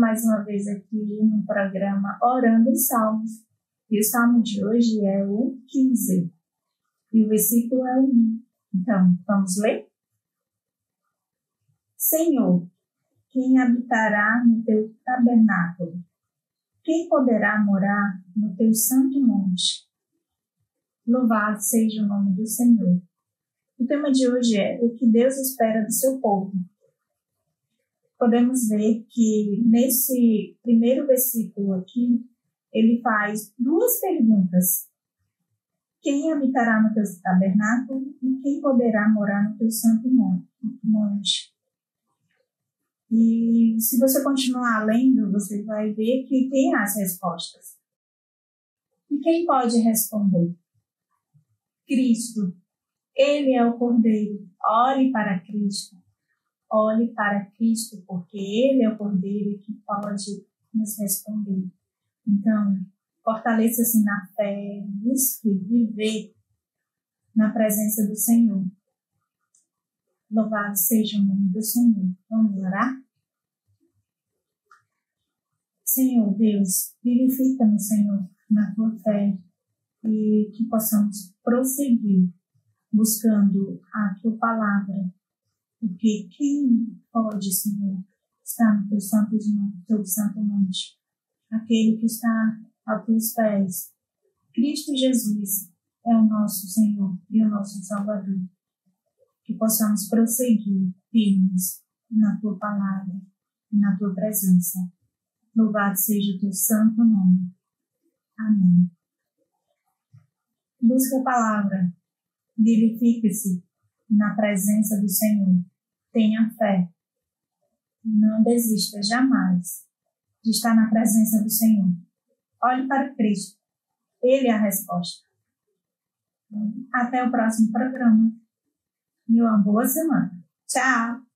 mais uma vez aqui no programa Orando em Salmos. E o salmo de hoje é o 15. E o versículo é o 1. Então, vamos ler? Senhor, quem habitará no teu tabernáculo? Quem poderá morar no teu santo monte? Louvado seja o nome do Senhor. O tema de hoje é o que Deus espera do seu povo. Podemos ver que nesse primeiro versículo aqui, ele faz duas perguntas. Quem habitará no teu tabernáculo e quem poderá morar no teu santo monte? E se você continuar lendo, você vai ver que tem as respostas. E quem pode responder? Cristo. Ele é o Cordeiro. Ore para Cristo. Olhe para Cristo, porque Ele é o Cordeiro que pode nos responder. Então, fortaleça-se na fé, busque viver na presença do Senhor. Louvado seja o nome do Senhor. Vamos orar? Senhor Deus, vivifica-nos, Senhor, na tua fé e que possamos prosseguir buscando a tua palavra. Porque quem pode, Senhor, estar no teu santo monte? Aquele que está aos teus pés. Cristo Jesus é o nosso Senhor e o nosso Salvador. Que possamos prosseguir firmes na tua palavra e na tua presença. Louvado seja o teu santo nome. Amém. Busque a palavra. Vivifique-se na presença do Senhor. Tenha fé. Não desista jamais de estar na presença do Senhor. Olhe para Cristo. Ele é a resposta. Até o próximo programa. E uma boa semana. Tchau!